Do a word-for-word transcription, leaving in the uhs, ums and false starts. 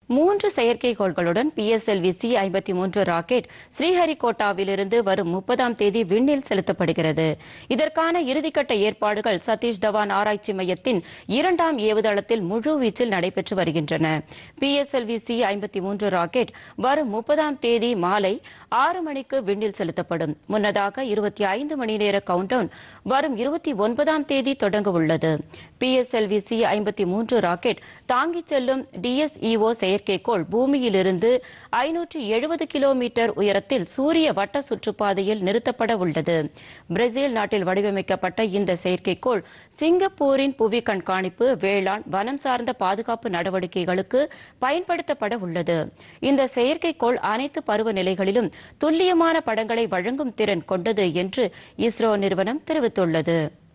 மூன்று செயற்கைக்கோள்களுடன் P S L V C ஐம்பத்தி மூன்று ராக்கெட் ஸ்ரீஹரிகோட்டாவிலிருந்து வரும் முப்பதாம் தேதி விண்ணில் செலுத்தப்படுகிறது. இதற்கான இறுதிக்கட்ட ஏற்பாடுகள் சதீஷ் தவான் ஆராய்ச்சி மையத்தின் இரண்டாம் ஏவுதளத்தில் முழுவீச்சில் நடைபெற்று வருகின்றன. P S L V C ஐம்பத்தி மூன்று ராக்கெட் வரும் முப்பதாம் தேதி மாலை ஆறு மணிக்கு விண்ணில் செலுத்தப்படும். முன்னதாக இருபத்தி ஐந்து மணி நேர கவுண்டவுன் வரும் இருபத்தி ஒன்பதாம் தேதி தொடங்க உள்ளது. P S L V C ஐம்பத்தி மூன்று ராக்கெட் தாங்கிச் செல்லும் டி எஸ் இ ஓ செயற்கைக்கோள் பூமியிலிருந்து ஐநூற்று எழுபது கிலோமீட்டர் உயரத்தில் சூரிய வட்ட சுற்றுப்பாதையில் நிறுத்தப்பட உள்ளது. பிரேசில் நாட்டில் வடிவமைக்கப்பட்ட இந்த செயற்கைக்கோள் சிங்கப்பூரின் புவி கண்காணிப்பு, வேளாண், வனம் சார்ந்த பாதுகாப்பு நடவடிக்கைகளுக்கு பயன்படுத்தப்பட உள்ளது. இந்த செயற்கைக்கோள் அனைத்து பருவநிலைகளிலும் துல்லியமான படங்களை வழங்கும் திறன் கொண்டது என்று இஸ்ரோ நிறுவனம் தெரிவித்துள்ளது.